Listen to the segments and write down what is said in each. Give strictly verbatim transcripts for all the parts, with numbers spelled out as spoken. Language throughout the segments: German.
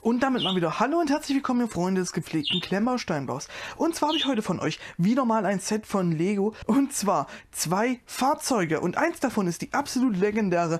Und damit mal wieder hallo und herzlich willkommen, ihr Freunde des gepflegten Klemmbausteinbaus. Und zwar habe ich heute von euch wieder mal ein Set von Lego, und zwar zwei Fahrzeuge. Und eins davon ist die absolut legendäre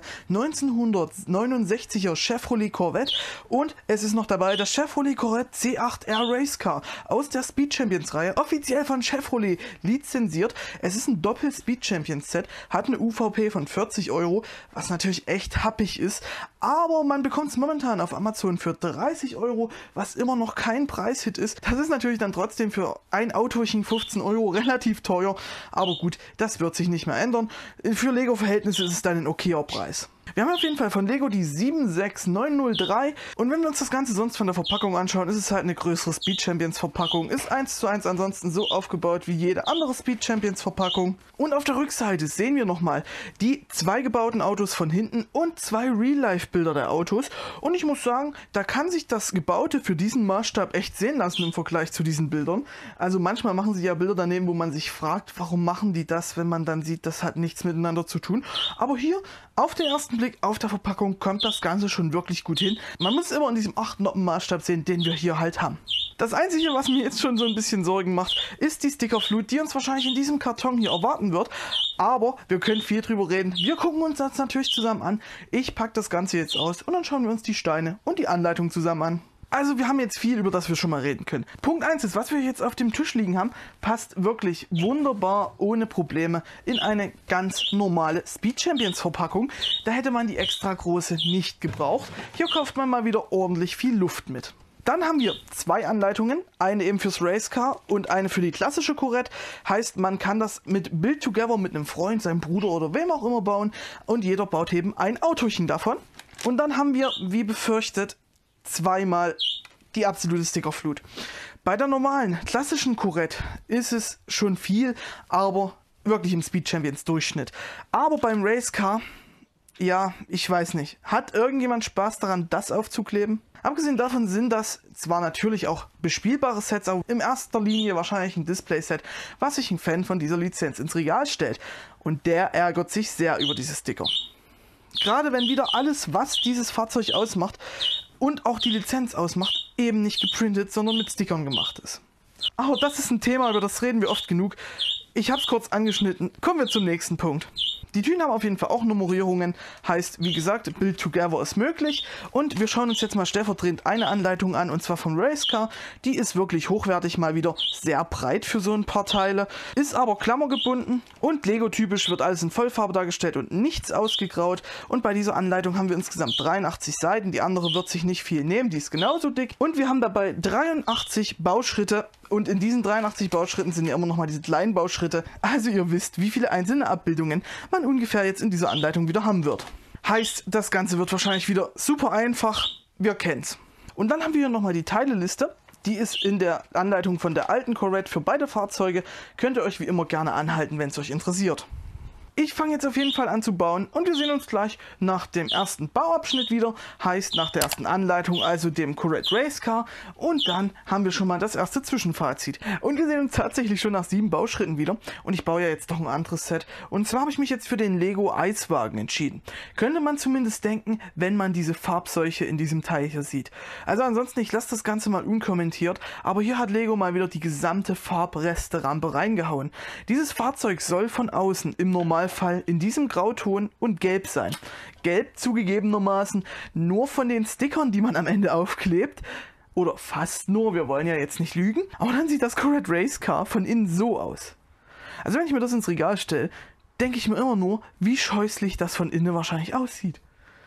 neunzehnhundertneunundsechziger Chevrolet Corvette. Und es ist noch dabei das Chevrolet Corvette C acht R Race Car aus der Speed Champions Reihe, offiziell von Chevrolet lizenziert. Es ist ein Doppel-Speed Champions Set, hat eine U V P von vierzig Euro, was natürlich echt happig ist. Aber man bekommt es momentan auf Amazon für dreißig Euro, was immer noch kein Preishit ist. Das ist natürlich dann trotzdem für ein Autochen fünfzehn Euro relativ teuer. Aber gut, das wird sich nicht mehr ändern. Für Lego-Verhältnisse ist es dann ein okayer Preis. Wir haben auf jeden Fall von Lego die sieben sechs neun null drei, und wenn wir uns das Ganze sonst von der Verpackung anschauen, ist es halt eine größere Speed Champions Verpackung, ist eins zu eins ansonsten so aufgebaut wie jede andere Speed Champions Verpackung. Und auf der Rückseite sehen wir nochmal die zwei gebauten Autos von hinten und zwei Real-Life-Bilder der Autos, und ich muss sagen, da kann sich das Gebaute für diesen Maßstab echt sehen lassen im Vergleich zu diesen Bildern. Also manchmal machen sie ja Bilder daneben, wo man sich fragt, warum machen die das, wenn man dann sieht, das hat nichts miteinander zu tun. Aber hier auf den ersten Blick auf der Verpackung kommt das Ganze schon wirklich gut hin. Man muss immer in diesem acht Noppen Maßstab sehen, den wir hier halt haben. Das Einzige, was mir jetzt schon so ein bisschen Sorgen macht, ist die Stickerflut, die uns wahrscheinlich in diesem Karton hier erwarten wird. Aber wir können viel drüber reden. Wir gucken uns das natürlich zusammen an. Ich packe das Ganze jetzt aus und dann schauen wir uns die Steine und die Anleitung zusammen an. Also wir haben jetzt viel, über das wir schon mal reden können. Punkt eins ist, was wir jetzt auf dem Tisch liegen haben, passt wirklich wunderbar ohne Probleme in eine ganz normale Speed Champions Verpackung. Da hätte man die extra große nicht gebraucht. Hier kauft man mal wieder ordentlich viel Luft mit. Dann haben wir zwei Anleitungen, eine eben fürs Race Car und eine für die klassische Corvette. Heißt, man kann das mit Build Together mit einem Freund, seinem Bruder oder wem auch immer bauen, und jeder baut eben ein Autochen davon. Und dann haben wir, wie befürchtet, zweimal die absolute Stickerflut. Bei der normalen, klassischen Corvette ist es schon viel, aber wirklich im Speed Champions Durchschnitt. Aber beim Race Car, ja, ich weiß nicht. Hat irgendjemand Spaß daran, das aufzukleben? Abgesehen davon sind das zwar natürlich auch bespielbare Sets, aber in erster Linie wahrscheinlich ein Display-Set, was sich ein Fan von dieser Lizenz ins Regal stellt. Und der ärgert sich sehr über diese Sticker. Gerade wenn wieder alles, was dieses Fahrzeug ausmacht und auch die Lizenz ausmacht, eben nicht geprintet, sondern mit Stickern gemacht ist. Aber das ist ein Thema, über das reden wir oft genug. Ich habe es kurz angeschnitten. Kommen wir zum nächsten Punkt. Die Tüten haben auf jeden Fall auch Nummerierungen, heißt, wie gesagt, Build Together ist möglich. Und wir schauen uns jetzt mal stellvertretend eine Anleitung an, und zwar vom Race Car. Die ist wirklich hochwertig, mal wieder sehr breit für so ein paar Teile, ist aber klammergebunden und Lego-typisch, wird alles in Vollfarbe dargestellt und nichts ausgegraut. Und bei dieser Anleitung haben wir insgesamt dreiundachtzig Seiten, die andere wird sich nicht viel nehmen, die ist genauso dick. Und wir haben dabei dreiundachtzig Bauschritte. Und in diesen dreiundachtzig Bauschritten sind ja immer noch mal diese kleinen Bauschritte. Also ihr wisst, wie viele einzelne Abbildungen man ungefähr jetzt in dieser Anleitung wieder haben wird. Heißt, das Ganze wird wahrscheinlich wieder super einfach. Wir kennen's. Und dann haben wir hier nochmal die Teileliste. Die ist in der Anleitung von der alten Corvette für beide Fahrzeuge. Könnt ihr euch wie immer gerne anhalten, wenn es euch interessiert. Ich fange jetzt auf jeden Fall an zu bauen, und wir sehen uns gleich nach dem ersten Bauabschnitt wieder, heißt nach der ersten Anleitung, also dem Corvette Race Car, und dann haben wir schon mal das erste Zwischenfazit. Und wir sehen uns tatsächlich schon nach sieben Bauschritten wieder, und ich baue ja jetzt noch ein anderes Set, und zwar habe ich mich jetzt für den Lego Eiswagen entschieden. Könnte man zumindest denken, wenn man diese Farbseuche in diesem Teil hier sieht. Also ansonsten, ich lasse das Ganze mal unkommentiert, aber hier hat Lego mal wieder die gesamte Farbreste-Rampe reingehauen. Dieses Fahrzeug soll von außen im Normalfall Fall in diesem Grauton und Gelb sein. Gelb zugegebenermaßen nur von den Stickern, die man am Ende aufklebt. Oder fast nur, wir wollen ja jetzt nicht lügen. Aber dann sieht das Corvette Race Car von innen so aus. Also wenn ich mir das ins Regal stelle, denke ich mir immer nur, wie scheußlich das von innen wahrscheinlich aussieht.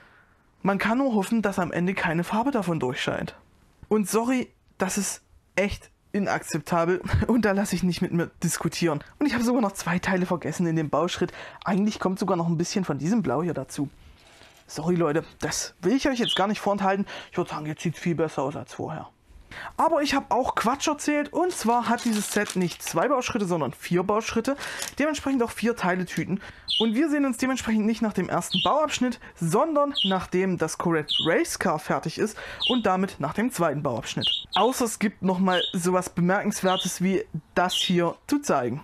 Man kann nur hoffen, dass am Ende keine Farbe davon durchscheint. Und sorry, das ist echt inakzeptabel, und da lasse ich nicht mit mir diskutieren. Und ich habe sogar noch zwei Teile vergessen in dem Bauschritt. Eigentlich kommt sogar noch ein bisschen von diesem Blau hier dazu. Sorry Leute, das will ich euch jetzt gar nicht vorenthalten. Ich würde sagen, jetzt sieht es viel besser aus als vorher. Aber ich habe auch Quatsch erzählt, und zwar hat dieses Set nicht zwei Bauschritte, sondern vier Bauschritte, dementsprechend auch vier Teile-Tüten. Und wir sehen uns dementsprechend nicht nach dem ersten Bauabschnitt, sondern nachdem das Corvette Race Car fertig ist und damit nach dem zweiten Bauabschnitt. Außer es gibt nochmal sowas Bemerkenswertes wie das hier zu zeigen.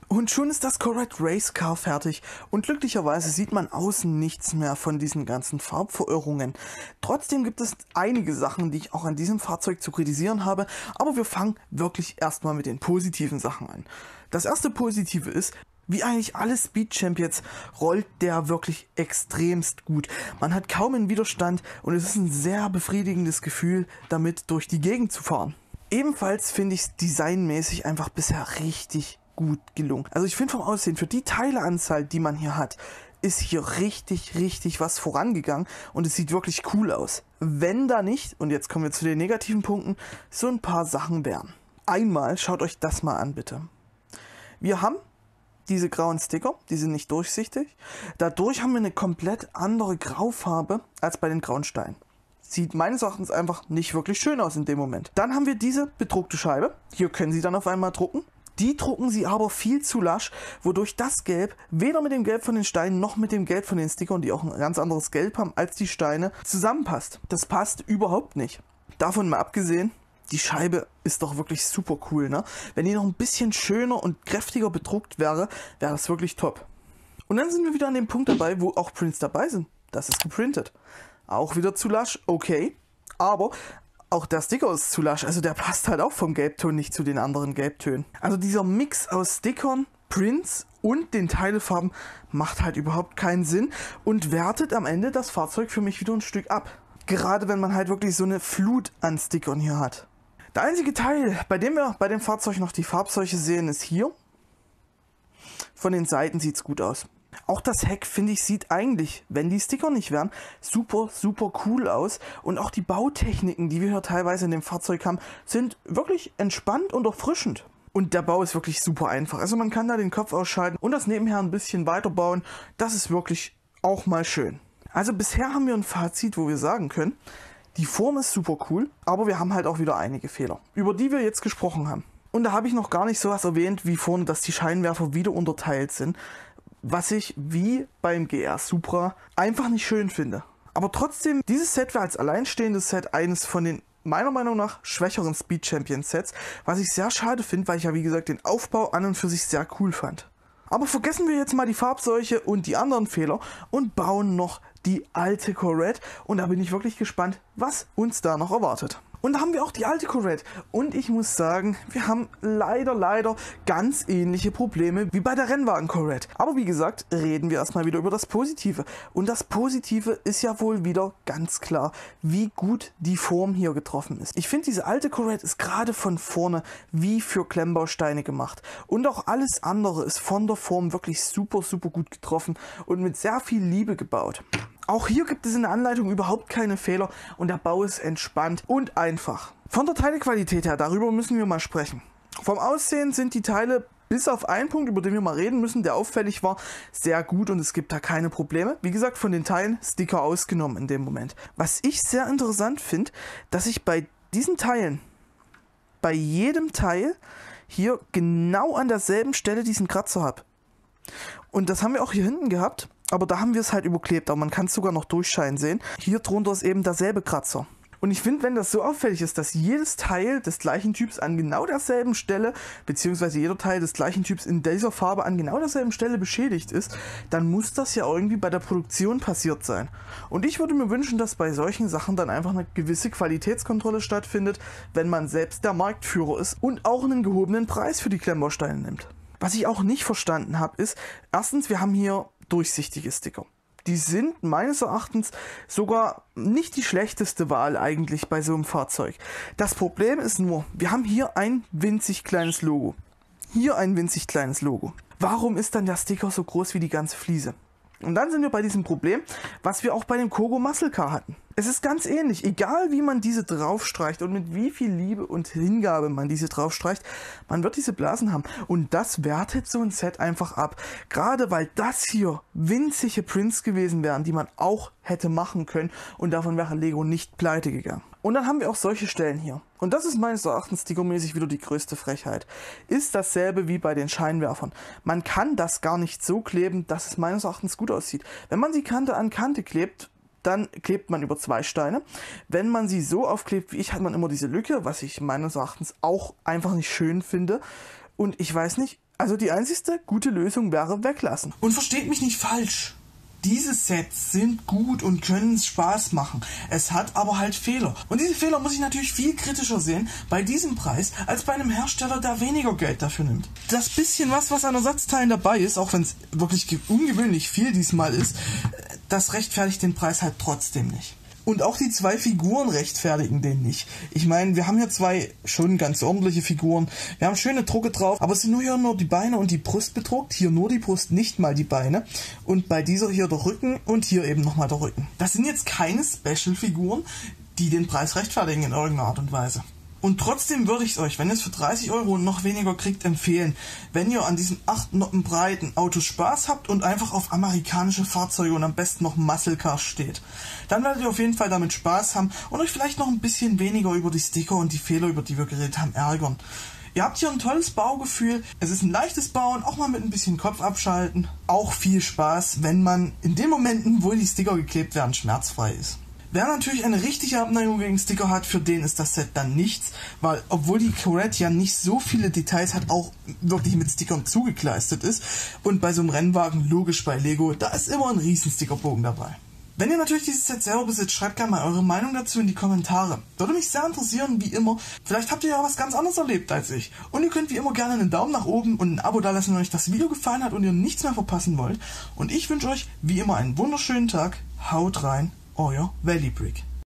Und schon ist das Corvette Race Car fertig und glücklicherweise sieht man außen nichts mehr von diesen ganzen Farbverirrungen. Trotzdem gibt es einige Sachen, die ich auch an diesem Fahrzeug zu kritisieren habe, aber wir fangen wirklich erstmal mit den positiven Sachen an. Das erste Positive ist, wie eigentlich alle Speed Champions rollt der wirklich extremst gut. Man hat kaum einen Widerstand und es ist ein sehr befriedigendes Gefühl, damit durch die Gegend zu fahren. Ebenfalls finde ich es designmäßig einfach bisher richtig gut gelungen. Also ich finde vom Aussehen, für die Teileanzahl, die man hier hat, ist hier richtig, richtig was vorangegangen und es sieht wirklich cool aus. Wenn da nicht, und jetzt kommen wir zu den negativen Punkten, so ein paar Sachen wären. Einmal, schaut euch das mal an, bitte. Wir haben diese grauen Sticker, die sind nicht durchsichtig. Dadurch haben wir eine komplett andere Graufarbe als bei den grauen Steinen. Sieht meines Erachtens einfach nicht wirklich schön aus in dem Moment. Dann haben wir diese bedruckte Scheibe. Hier können Sie dann auf einmal drucken. Die drucken Sie aber viel zu lasch, wodurch das Gelb weder mit dem Gelb von den Steinen noch mit dem Gelb von den Stickern, die auch ein ganz anderes Gelb haben als die Steine, zusammenpasst. Das passt überhaupt nicht. Davon mal abgesehen, die Scheibe ist doch wirklich super cool, ne? Wenn die noch ein bisschen schöner und kräftiger bedruckt wäre, wäre das wirklich top. Und dann sind wir wieder an dem Punkt dabei, wo auch Prints dabei sind. Das ist geprintet. Auch wieder zu lasch, okay. Aber auch der Sticker ist zu lasch, also der passt halt auch vom Gelbton nicht zu den anderen Gelbtönen. Also dieser Mix aus Stickern, Prints und den Teilefarben macht halt überhaupt keinen Sinn und wertet am Ende das Fahrzeug für mich wieder ein Stück ab. Gerade wenn man halt wirklich so eine Flut an Stickern hier hat. Der einzige Teil, bei dem wir bei dem Fahrzeug noch die Farbseuche sehen, ist hier. Von den Seiten sieht es gut aus. Auch das Heck, finde ich, sieht eigentlich, wenn die Sticker nicht wären, super, super cool aus. Und auch die Bautechniken, die wir hier teilweise in dem Fahrzeug haben, sind wirklich entspannt und erfrischend. Und der Bau ist wirklich super einfach. Also man kann da den Kopf ausschalten und das nebenher ein bisschen weiterbauen. Das ist wirklich auch mal schön. Also bisher haben wir ein Fazit, wo wir sagen können, die Form ist super cool, aber wir haben halt auch wieder einige Fehler, über die wir jetzt gesprochen haben. Und da habe ich noch gar nicht sowas erwähnt wie vorhin, dass die Scheinwerfer wieder unterteilt sind, was ich wie beim G R Supra einfach nicht schön finde. Aber trotzdem, dieses Set wäre als alleinstehendes Set eines von den meiner Meinung nach schwächeren Speed Champion Sets, was ich sehr schade finde, weil ich ja wie gesagt den Aufbau an und für sich sehr cool fand. Aber vergessen wir jetzt mal die Farbseuche und die anderen Fehler und bauen noch die alte Corvette und da bin ich wirklich gespannt, was uns da noch erwartet. Und da haben wir auch die alte Corvette und ich muss sagen, wir haben leider, leider ganz ähnliche Probleme wie bei der Rennwagen Corvette. Aber wie gesagt, reden wir erstmal wieder über das Positive. Und das Positive ist ja wohl wieder ganz klar, wie gut die Form hier getroffen ist. Ich finde, diese alte Corvette ist gerade von vorne wie für Klemmbausteine gemacht. Und auch alles andere ist von der Form wirklich super, super gut getroffen und mit sehr viel Liebe gebaut. Auch hier gibt es in der Anleitung überhaupt keine Fehler und der Bau ist entspannt und einfach. Von der Teilequalität her, darüber müssen wir mal sprechen. Vom Aussehen sind die Teile bis auf einen Punkt, über den wir mal reden müssen, der auffällig war, sehr gut und es gibt da keine Probleme. Wie gesagt, von den Teilen Sticker ausgenommen in dem Moment. Was ich sehr interessant finde, dass ich bei diesen Teilen, bei jedem Teil hier genau an derselben Stelle diesen Kratzer habe. Und das haben wir auch hier hinten gehabt. Aber da haben wir es halt überklebt, aber man kann es sogar noch durchscheinen sehen. Hier drunter ist eben derselbe Kratzer. Und ich finde, wenn das so auffällig ist, dass jedes Teil des gleichen Typs an genau derselben Stelle, beziehungsweise jeder Teil des gleichen Typs in dieser Farbe an genau derselben Stelle beschädigt ist, dann muss das ja irgendwie bei der Produktion passiert sein. Und ich würde mir wünschen, dass bei solchen Sachen dann einfach eine gewisse Qualitätskontrolle stattfindet, wenn man selbst der Marktführer ist und auch einen gehobenen Preis für die Klemmbausteine nimmt. Was ich auch nicht verstanden habe, ist, erstens, wir haben hier durchsichtige Sticker. Die sind meines Erachtens sogar nicht die schlechteste Wahl eigentlich bei so einem Fahrzeug. Das Problem ist nur, wir haben hier ein winzig kleines Logo. Hier ein winzig kleines Logo. Warum ist dann der Sticker so groß wie die ganze Fliese? Und dann sind wir bei diesem Problem, was wir auch bei dem Kogo Muscle Car hatten. Es ist ganz ähnlich, egal wie man diese draufstreicht und mit wie viel Liebe und Hingabe man diese draufstreicht, man wird diese Blasen haben. Und das wertet so ein Set einfach ab. Gerade weil das hier winzige Prints gewesen wären, die man auch hätte machen können und davon wäre Lego nicht pleite gegangen. Und dann haben wir auch solche Stellen hier. Und das ist meines Erachtens stickermäßig wieder die größte Frechheit. Ist dasselbe wie bei den Scheinwerfern. Man kann das gar nicht so kleben, dass es meines Erachtens gut aussieht. Wenn man sie Kante an Kante klebt, dann klebt man über zwei Steine. Wenn man sie so aufklebt wie ich, hat man immer diese Lücke, was ich meines Erachtens auch einfach nicht schön finde. Und ich weiß nicht, Also die einzigste gute Lösung wäre weglassen. Und versteht mich nicht falsch. Diese Sets sind gut und können Spaß machen. Es hat aber halt Fehler. Und diese Fehler muss ich natürlich viel kritischer sehen bei diesem Preis, als bei einem Hersteller, der weniger Geld dafür nimmt. Das bisschen was, was an Ersatzteilen dabei ist, auch wenn es wirklich ungewöhnlich viel diesmal ist, das rechtfertigt den Preis halt trotzdem nicht. Und auch die zwei Figuren rechtfertigen den nicht. Ich meine, wir haben hier zwei schon ganz ordentliche Figuren. Wir haben schöne Drucke drauf, aber es sind nur hier nur die Beine und die Brust bedruckt. Hier nur die Brust, nicht mal die Beine. Und bei dieser hier der Rücken und hier eben nochmal der Rücken. Das sind jetzt keine Special-Figuren, die den Preis rechtfertigen in irgendeiner Art und Weise. Und trotzdem würde ich es euch, wenn ihr es für dreißig Euro und noch weniger kriegt, empfehlen, wenn ihr an diesen acht Noppen breiten Autos Spaß habt und einfach auf amerikanische Fahrzeuge und am besten noch Muscle Cars steht. Dann werdet ihr auf jeden Fall damit Spaß haben und euch vielleicht noch ein bisschen weniger über die Sticker und die Fehler, über die wir geredet haben, ärgern. Ihr habt hier ein tolles Baugefühl, es ist ein leichtes Bauen, auch mal mit ein bisschen Kopf abschalten. Auch viel Spaß, wenn man in den Momenten, wo die Sticker geklebt werden, schmerzfrei ist. Wer natürlich eine richtige Abneigung gegen Sticker hat, für den ist das Set dann nichts, weil obwohl die Corvette ja nicht so viele Details hat, auch wirklich mit Stickern zugekleistert ist und bei so einem Rennwagen, logisch bei Lego, da ist immer ein riesen Stickerbogen dabei. Wenn ihr natürlich dieses Set selber besitzt, schreibt gerne mal eure Meinung dazu in die Kommentare. Würde mich sehr interessieren, wie immer. Vielleicht habt ihr ja was ganz anderes erlebt als ich. Und ihr könnt wie immer gerne einen Daumen nach oben und ein Abo dalassen, wenn euch das Video gefallen hat und ihr nichts mehr verpassen wollt. Und ich wünsche euch wie immer einen wunderschönen Tag. Haut rein. Euer Valley Brick.